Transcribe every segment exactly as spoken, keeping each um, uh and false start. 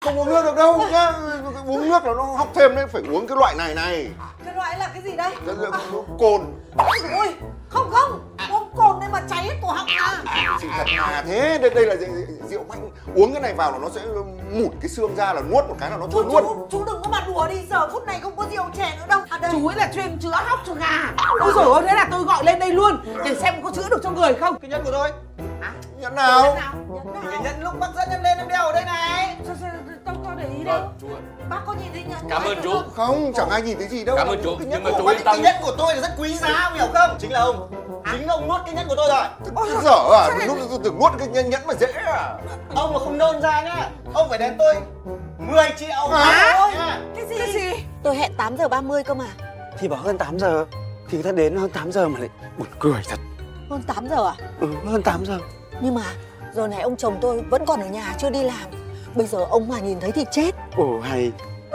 không uống nước được đâu nhá. Uống nước là nó hóc thêm đấy, phải uống cái loại này này. Cái loại là cái gì đây? Cái, cái, cồn. Ôi, không không, uống cồn nên mà cháy hết cổ họng à. Chị thật à, thế đây, đây là rượu mạnh. Uống cái này vào là nó sẽ mủn cái xương ra, là nuốt một cái là nó trôi luôn. Chú, chú đừng có mà đùa đi, giờ phút này không có rượu chè nữa đâu. À, đây. Chú ấy là chuyên chữa hóc cho gà. Ôi dồi ôi, thế là tôi gọi lên đây luôn để xem có chữa được cho người không. Cái nhẫn của tôi. Hả? Nhẫn nào? Nhẫn nào? Nhẫn nào? Cái nhẫn lúc bác dẫn em lên em đeo ở đây này. Sao, sao, tao có để ý đâu. Chú ơi. Bác có nhìn thấy nhẫn? Cảm ơn chú. Không, chẳng ai nhìn thấy gì đâu. Cảm ơn chú, Cái nhưng mà của chú bác- yên tâm. Cái nhẫn của tôi là rất quý giá, ông hiểu không? Chính là ông. Chính ông nuốt cái nhẫn của tôi rồi. Cái dở à, lúc tôi tưởng nuốt cái nhẫn nhẫn mà dễ à. Ông mà không nôn ra nhá, ông phải đền tôi mười triệu. Hả? Ôi, Cái gì? Cái gì? Tôi hẹn tám giờ ba mươi cơ mà. Thì bảo hơn tám giờ thì người ta đến hơn tám giờ mà lại buồn cười thật. Hơn tám giờ à? Ừ, hơn tám giờ. Nhưng mà giờ này ông chồng tôi vẫn còn ở nhà chưa đi làm. Bây giờ ông mà nhìn thấy thì chết. Ồ hay.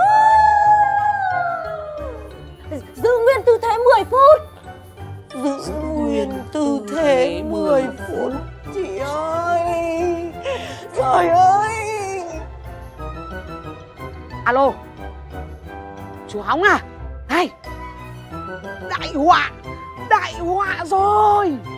Giữ nguyên tư thế mười phút. Giữ nguyên tư thế mười phút. Chị ơi. Trời ơi. Alo. Chú Hóng à? Này. Đại họa. Đại họa rồi.